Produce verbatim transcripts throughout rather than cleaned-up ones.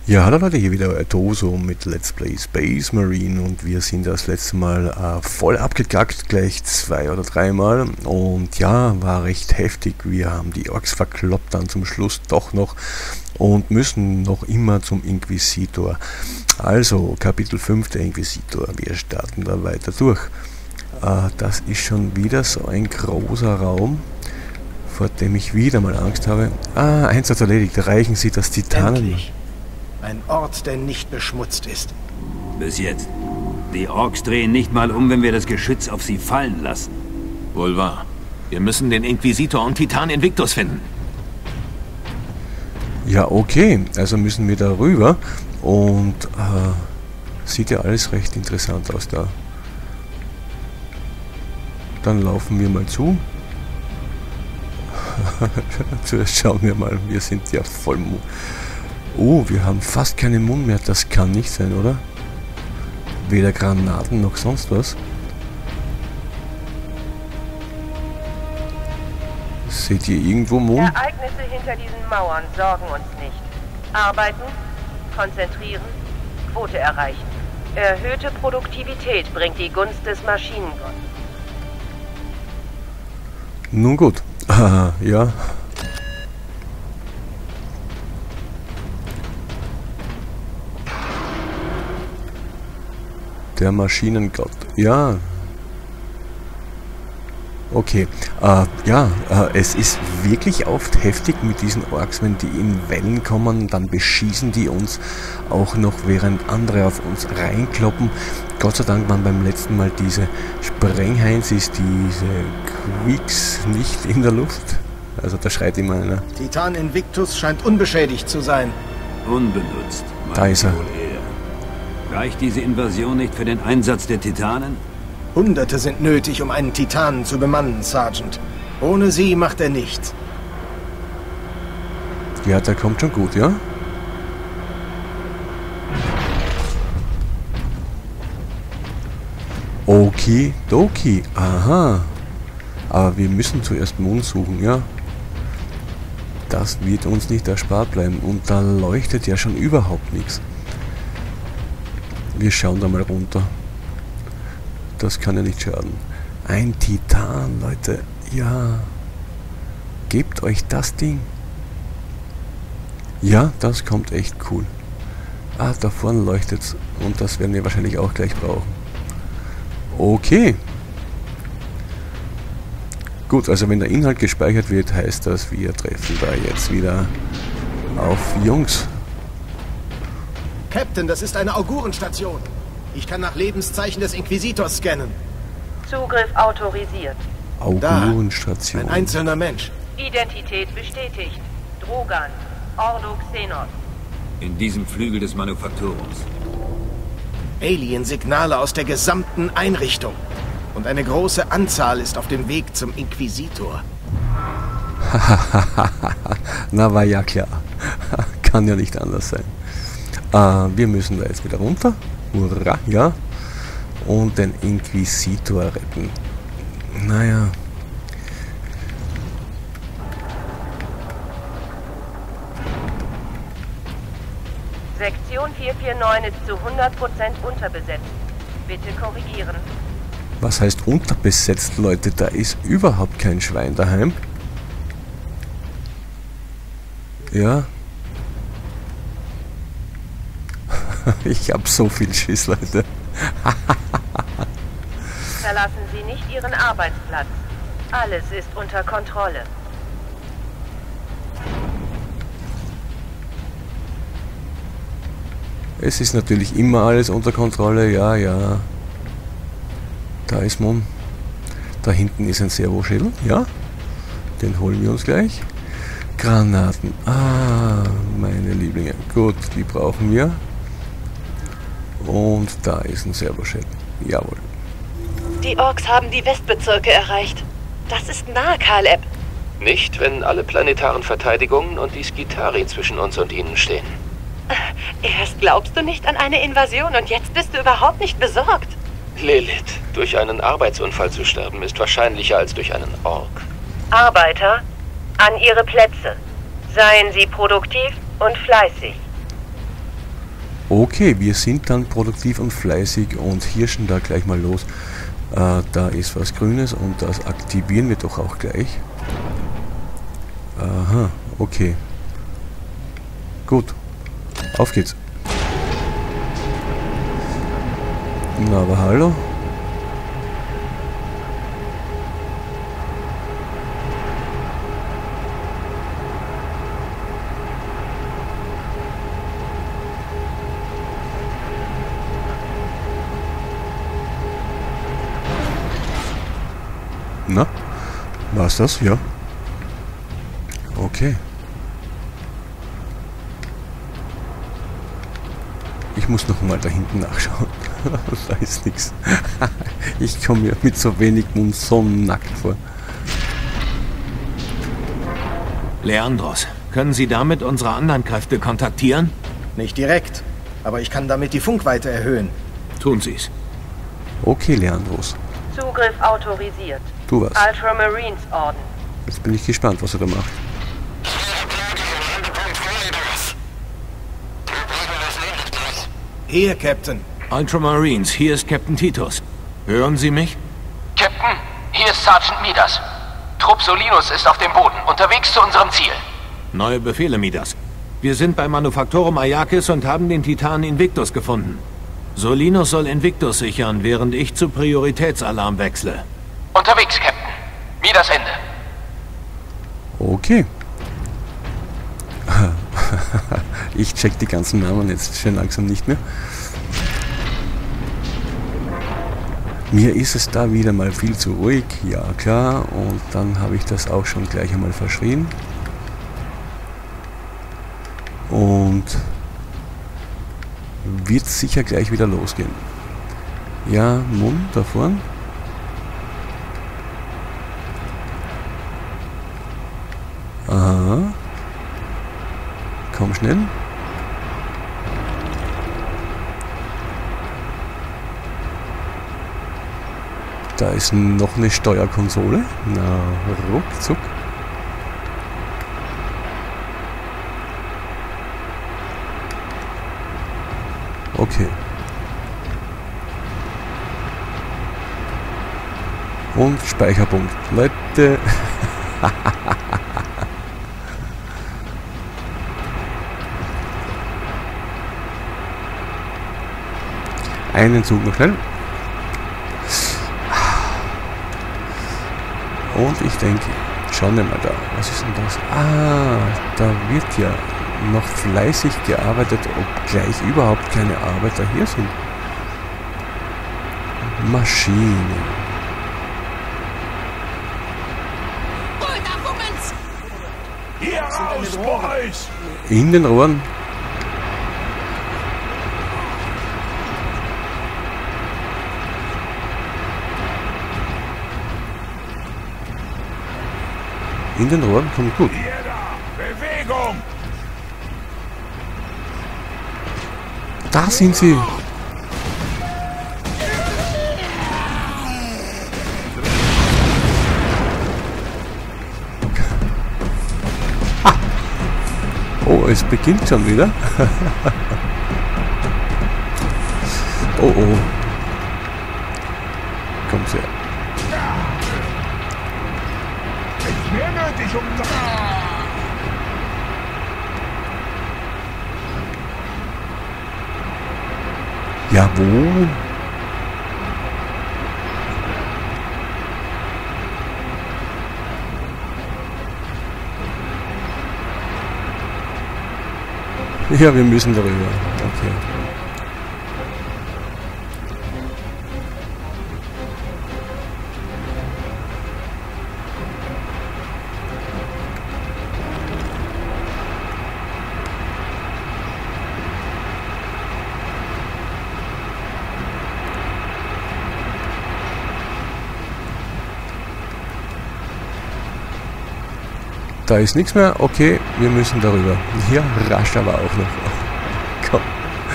Ja, hallo Leute, hier wieder euer Toso mit Let's Play Space Marine und wir sind das letzte Mal äh, voll abgekackt, gleich zwei oder dreimal und ja, war recht heftig. Wir haben die Orks verkloppt dann zum Schluss doch noch und müssen noch immer zum Inquisitor. Also, Kapitel fünf der Inquisitor, wir starten da weiter durch. Äh, das ist schon wieder so ein großer Raum, vor dem ich wieder mal Angst habe. Ah, Einsatz erledigt, erreichen Sie das Titanen... Endlich. Ein Ort, der nicht beschmutzt ist. Bis jetzt. Die Orks drehen nicht mal um, wenn wir das Geschütz auf sie fallen lassen. Wohl wahr. Wir müssen den Inquisitor und Titan Invictus finden. Ja, okay. Also müssen wir da rüber. Und äh, sieht ja alles recht interessant aus da. Dann laufen wir mal zu. Zuerst schauen wir mal. Wir sind ja voll... Oh, wir haben fast keinen Mund mehr. Das kann nicht sein, oder? Weder Granaten noch sonst was. Seht ihr irgendwo Mund? Ereignisse hinter diesen Mauern sorgen uns nicht. Arbeiten, konzentrieren, Quote erreichen. Erhöhte Produktivität bringt die Gunst des Maschinengotts. Nun gut. Ah, ja. Der Maschinengott. Ja. Okay. Äh, ja, äh, es ist wirklich oft heftig mit diesen Orks, wenn die in Wellen kommen, dann beschießen die uns auch noch, während andere auf uns reinkloppen. Gott sei Dank waren beim letzten Mal diese Sprengheins, ist diese Queeks nicht in der Luft. Also da schreit immer einer. Titan Invictus scheint unbeschädigt zu sein. Unbenutzt. Da ist er. Reicht diese Invasion nicht für den Einsatz der Titanen? Hunderte sind nötig, um einen Titanen zu bemannen, Sergeant. Ohne sie macht er nichts. Ja, der kommt schon gut, ja? Okay, doki. Aha. Aber wir müssen zuerst Mond suchen, ja? Das wird uns nicht erspart bleiben. Und da leuchtet ja schon überhaupt nichts. Wir schauen da mal runter. Das kann ja nicht schaden. Ein Titan, Leute. Ja. Gebt euch das Ding. Ja, das kommt echt cool. Ah, da vorne leuchtet's. Und das werden wir wahrscheinlich auch gleich brauchen. Okay. Gut, also wenn der Inhalt gespeichert wird, heißt das, wir treffen da jetzt wieder auf Jungs. Captain, das ist eine Augurenstation. Ich kann nach Lebenszeichen des Inquisitors scannen. Zugriff autorisiert. Augurenstation. Ein einzelner Mensch. Identität bestätigt. Drogan. Ordo Xenos. In diesem Flügel des Manufakturums. Alien-Signale aus der gesamten Einrichtung. Und eine große Anzahl ist auf dem Weg zum Inquisitor. Na, war ja klar. Kann ja nicht anders sein. Uh, wir müssen da jetzt wieder runter. Hurra, ja. Und den Inquisitor retten. Naja. Sektion vier vier neun ist zu hundert Prozent unterbesetzt. Bitte korrigieren. Was heißt unterbesetzt, Leute? Da ist überhaupt kein Schwein daheim. Ja. Ich hab so viel Schiss, Leute. Verlassen Sie nicht Ihren Arbeitsplatz. Alles ist unter Kontrolle. Es ist natürlich immer alles unter Kontrolle, ja, ja. Da ist man. Da hinten ist ein Servoschädel, ja. Den holen wir uns gleich. Granaten. Ah, meine Lieblinge. Gut, die brauchen wir. Und da ist ein Servoschädel. Jawohl. Die Orks haben die Westbezirke erreicht. Das ist nah, Kaleb. Nicht, wenn alle planetaren Verteidigungen und die Skitari zwischen uns und ihnen stehen. Erst glaubst du nicht an eine Invasion und jetzt bist du überhaupt nicht besorgt. Lilith, durch einen Arbeitsunfall zu sterben, ist wahrscheinlicher als durch einen Ork. Arbeiter, an Ihre Plätze. Seien Sie produktiv und fleißig. Okay, wir sind dann produktiv und fleißig und hirschen da gleich mal los. Äh, da ist was Grünes und das aktivieren wir doch auch gleich. Aha, okay. Gut. Auf geht's. Na, aber hallo? Na, war's das? Ja. Okay. Ich muss noch mal da hinten nachschauen. Da ist nichts. Ich komme mir mit so wenig Mund so nackt vor. Leandros, können Sie damit unsere anderen Kräfte kontaktieren? Nicht direkt, aber ich kann damit die Funkweite erhöhen. Tun Sie's. Okay, Leandros. Zugriff autorisiert. Tu was. Ultramarines Orden. Jetzt bin ich gespannt, was er da macht. Hier, Captain. Ultramarines, hier ist Captain Titus. Hören Sie mich? Captain, hier ist Sergeant Midas. Trupp Solinus ist auf dem Boden, unterwegs zu unserem Ziel. Neue Befehle, Midas. Wir sind bei Manufaktorum Ayakis und haben den Titan Invictus gefunden. Solinus soll Invictus sichern, während ich zu Prioritätsalarm wechsle. Unterwegs, Captain. Midas Ende. Okay. Ich check die ganzen Namen jetzt schon langsam nicht mehr. Mir ist es da wieder mal viel zu ruhig, ja klar, und dann habe ich das auch schon gleich einmal verschrien. Und wird sicher gleich wieder losgehen. Ja, Mund da vorn. Aha. Komm schnell. Da ist noch eine Steuerkonsole. Na, ruckzuck. Okay. Und Speicherpunkt. Leute. Einen Zug noch schnell. Und ich denke, schauen wir mal da. Was ist denn das? Ah, da wird ja noch fleißig gearbeitet, obgleich überhaupt keine Arbeiter hier sind. Maschinen. Hier raus, Boys! In den Rohren. In den Rohren kommt gut. Hier da! Bewegung! Da sind sie. Ah. Oh, es beginnt schon wieder. Oh oh. Kommt her. Mehr nötig, um... Ja, wo? Ja, wir müssen darüber. Okay. Da ist nichts mehr. Okay, wir müssen darüber. Hier rasch aber auch noch. Komm.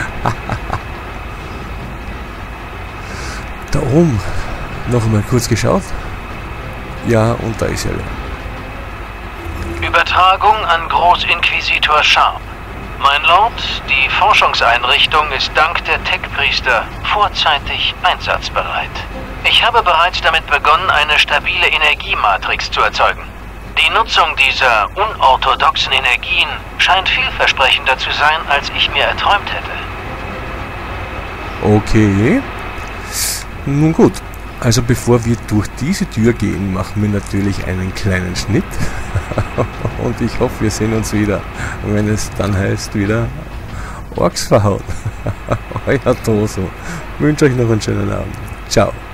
Da oben. Noch einmal kurz geschaut. Ja, und da ist er. Übertragung an Großinquisitor Sharp. Mein Lord, die Forschungseinrichtung ist dank der Tech-Priester vorzeitig einsatzbereit. Ich habe bereits damit begonnen, eine stabile Energiematrix zu erzeugen. Die Nutzung dieser unorthodoxen Energien scheint vielversprechender zu sein, als ich mir erträumt hätte. Okay. Nun gut. Also bevor wir durch diese Tür gehen, machen wir natürlich einen kleinen Schnitt. Und ich hoffe, wir sehen uns wieder, wenn es dann heißt wieder Orks verhauen. Euer Toso. Ich wünsche euch noch einen schönen Abend. Ciao.